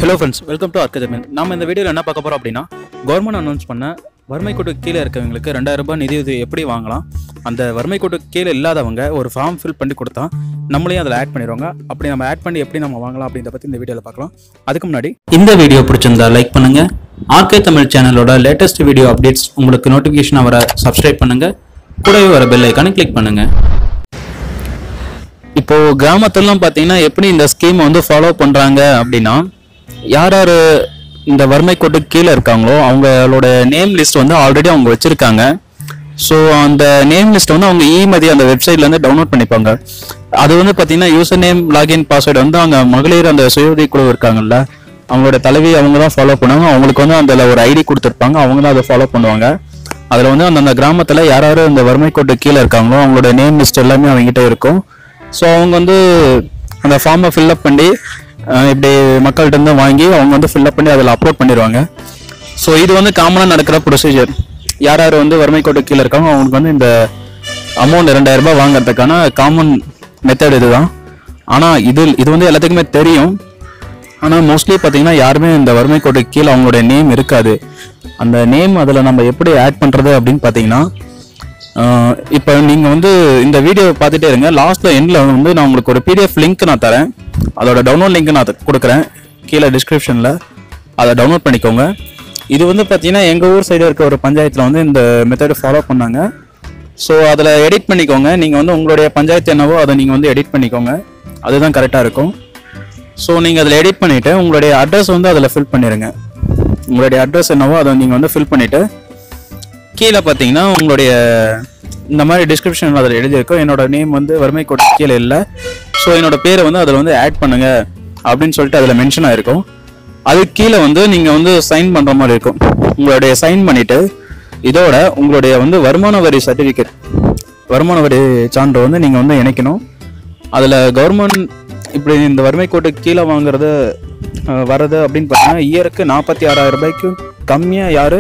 Hello friends, welcome to Arkajamin. நாம இந்த வீடியோல என்ன பார்க்க போறோம் அப்படினா கவர்மெண்ட் அனௌன்ஸ் பண்ண வறுமை கோட்டுக்கு கீழ இருக்கவங்களுக்கு 2000 ரூபாய் நிதியுதவி எப்படி வாங்கலாம். அந்த வறுமை கோட்டுக்கு கீழ இல்லாதவங்க ஒரு ஃபார்ம் ஃபில் பண்ணி கொடுத்தா நம்மளையும் அதில் ஆட் பண்ணிடுவாங்க. அப்படி நம்ம ஆட் பண்ணி எப்படி நம்ம வாங்கலாம் அப்படின்றத பத்தி இந்த வீடியோல பார்க்கலாம். அதுக்கு முன்னாடி இந்த வீடியோ பிடிச்சிருந்தா லைக் பண்ணுங்க. ஆர்கே தமிழ் சேனலோட லேட்டஸ்ட் வீடியோ அப்டேட்ஸ் உங்களுக்கு நோட்டிஃபிகேஷன் வர சப்ஸ்கிரைப் பண்ணுங்க. கூடவே வர பெல் ஐகானை கிளிக் பண்ணுங்க. இப்போ கிராமத்துலலாம் பார்த்தீங்கன்னா எப்படி இந்த ஸ்கீம் வந்து ஃபாலோ பண்றாங்க அப்படின்னா, யார் யார் இந்த வறுமை கோட்டுக்கு கீழே இருக்காங்களோ அவங்களோட நேம் லிஸ்ட் வந்து ஆல்ரெடி அவங்க வச்சிருக்காங்க. ஸோ அந்த நேம் லிஸ்ட் வந்து அவங்க இமதி அந்த வெப்சைட்லேருந்து டவுன்லோட் பண்ணிப்பாங்க. அது வந்து பார்த்தீங்கன்னா யூசர் நேம் லாகின் பாஸ்வேர்டு வந்து அவங்க மகளிர் அந்த சுய உதவி குழு இருக்காங்கல்ல, அவங்களோட தலைவி அவங்க தான் ஃபாலோ பண்ணுவாங்க. அவங்களுக்கு வந்து அதில் ஒரு ஐடி கொடுத்துருப்பாங்க, அவங்க தான் அதை ஃபாலோ பண்ணுவாங்க. அதில் வந்து அந்த கிராமத்தில் யார் யார் இந்த வறுமை கோட்டுக்கு கீழே இருக்காங்களோ அவங்களோட நேம் லிஸ்ட் எல்லாமே அவங்ககிட்ட இருக்கும். ஸோ அவங்க வந்து அந்த ஃபார்மை ஃபில்அப் பண்ணி இப்படி மக்கள்கிட்ட இருந்து வாங்கி அவங்க வந்து ஃபில்அப் பண்ணி அதில் அப்லோட் பண்ணிடுவாங்க. ஸோ இது வந்து காமனாக நடக்கிற ப்ரொசீஜர். யார் யார் வந்து வறுமை கோட்டுக்கு கீழே இருக்காங்க அவங்களுக்கு வந்து இந்த அமௌண்ட் 2000 ரூபாய் வாங்குறதுக்கான காமன் மெத்தட் இதுதான். ஆனால் இது வந்து எல்லாத்துக்குமே தெரியும். ஆனால் மோஸ்ட்லி பார்த்தீங்கன்னா யாருமே இந்த வறுமை கோட்டுக்கு கீழே அவங்களுடைய நேம் இருக்காது. அந்த நேம் அதில் நம்ம எப்படி ஆட் பண்ணுறது அப்படின்னு பார்த்தீங்கன்னா, இப்போ நீங்கள் வந்து இந்த வீடியோ பார்த்துட்டே இருங்க. லாஸ்ட்டில் எண்டில் வந்து நான் உங்களுக்கு ஒரு பிடிஎஃப் லிங்க் நான் தரேன். அதோட டவுன்லோட் லிங்க் நான் கொடுக்குறேன் கீழே டிஸ்கிரிப்ஷனில். அதை டவுன்லோட் பண்ணிக்கோங்க. இது வந்து பார்த்தீங்கன்னா எங்கள் ஊர் சைடு இருக்க ஒரு பஞ்சாயத்தில் வந்து இந்த மெத்தட் ஃபாலோ பண்ணாங்க. ஸோ அதில் எடிட் பண்ணிக்கோங்க. நீங்கள் வந்து உங்களுடைய பஞ்சாயத்து என்னவோ அதை நீங்கள் வந்து எடிட் பண்ணிக்கோங்க. அதுதான் கரெக்டாக இருக்கும். ஸோ நீங்கள் அதில் எடிட் பண்ணிவிட்டு உங்களுடைய அட்ரஸ் வந்து அதில் ஃபில் பண்ணிடுங்க. உங்களுடைய அட்ரஸ் என்னவோ அதை நீங்கள் வந்து ஃபில் பண்ணிவிட்டு கீழே பார்த்தீங்கன்னா உங்களுடைய இந்த மாதிரி டிஸ்கிரிப்ஷனில் அதில் எழுதியிருக்கோம், என்னோட நேம் வந்து வறுமை கோட்டுக்கு கீழே இல்லை, ஸோ என்னோட பேரை வந்து அதில் வந்து ஆட் பண்ணுங்க அப்படின்னு சொல்லிட்டு அதில் மென்ஷன் ஆகிருக்கும். அதுக்கு கீழே வந்து நீங்கள் வந்து சைன் பண்ணுற மாதிரி இருக்கும். உங்களுடைய சைன் பண்ணிவிட்டு இதோட உங்களுடைய வந்து வருமான வரி சர்டிஃபிகேட், வருமான வரி சான்று வந்து நீங்கள் வந்து இணைக்கணும். அதில் கவர்மெண்ட் இப்படி இந்த வறுமை கோட்டுக்கு கீழே வாங்குறது வர்றது அப்படின்னு பார்த்தீங்கன்னா இயருக்கு 46,000 ரூபாய்க்கு கம்மியாக யார்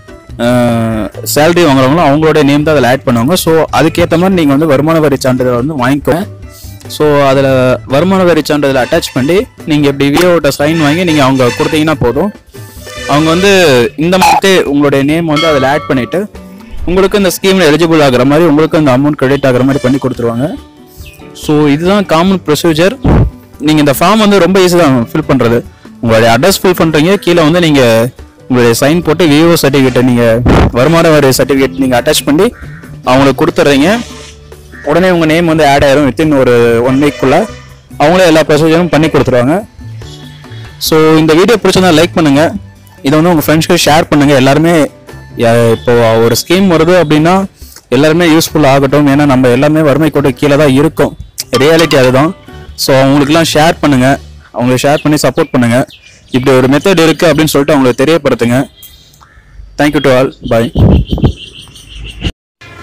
சேலரி வாங்குறவங்களோ அவங்களோட நேம் தான் அதில் ஆட் பண்ணுவாங்க. ஸோ அதுக்கேற்ற மாதிரி நீங்கள் வந்து வருமான வரி சான்றிதழ் வந்து வாங்கிக்கோங்க. ஸோ அதில் வருமான வரி சான்றிதழ் அட்டாச் பண்ணி நீங்கள் இப்படி விஓட்ட சைன் வாங்கி நீங்கள் அவங்க கொடுத்தீங்கன்னா போதும். அவங்க வந்து இந்த மாதிரி உங்களுடைய நேம் வந்து அதில் ஆட் பண்ணிவிட்டு உங்களுக்கு இந்த ஸ்கீமில் எலிஜிபிள் ஆகிற மாதிரி உங்களுக்கு அந்த அமௌண்ட் கிரெடிட் ஆகிற மாதிரி பண்ணி கொடுத்துருவாங்க. ஸோ இதுதான் காமன் ப்ரொசீஜர். நீங்கள் இந்த ஃபார்ம் வந்து ரொம்ப ஈஸி தான் ஃபில் பண்ணுறது. உங்களுடைய அட்ரஸ் ஃபில் பண்ணுறீங்க, கீழே வந்து நீங்கள் உங்களுடைய சைன் போட்டு விஓ சர்டிஃபிகேட்டை நீங்கள் வருமான வரி சர்டிஃபிகேட் நீங்கள் அட்டாச் பண்ணி அவங்களுக்கு கொடுத்துட்றீங்க. உடனே உங்கள் நேம் வந்து ஆட் ஆயிரும். வித்தின் ஒரு 1 வீக்குள்ளே அவங்களே எல்லா ப்ரொசீஜரும் பண்ணி கொடுத்துருவாங்க. ஸோ இந்த வீடியோ பிடிச்சிருந்தா லைக் பண்ணுங்கள். இதை வந்து உங்கள் ஃப்ரெண்ட்ஸ்க்கு ஷேர் பண்ணுங்கள். எல்லாருமே இப்போ ஒரு ஸ்கீம் வருது அப்படின்னா எல்லாருமே யூஸ்ஃபுல் ஆகட்டும். ஏன்னா நம்ம எல்லாருமே வறுமை கோட்டுக்கு கீழே தான் இருக்கோம், ரியாலிட்டி அதுதான். ஸோ அவங்களுக்குலாம் ஷேர் பண்ணுங்கள், அவங்களுக்கு ஷேர் பண்ணி சப்போர்ட் பண்ணுங்கள். இப்படி ஒரு மெத்தட் இருக்குது அப்படின்னு சொல்லிட்டு அவங்களுக்கு தெரியப்படுத்துங்க. Thank you to all, bye.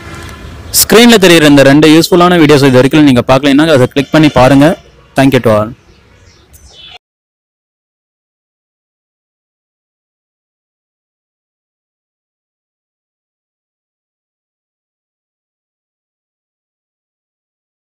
ஸ்க்ரீனில் தெரியுற இந்த 2 யூஸ்ஃபுல்லான வீடியோஸ் இது வரைக்கும் நீங்கள் பார்க்கலைன்னா அதை கிளிக் பண்ணி பாருங்கள். Thank you to all.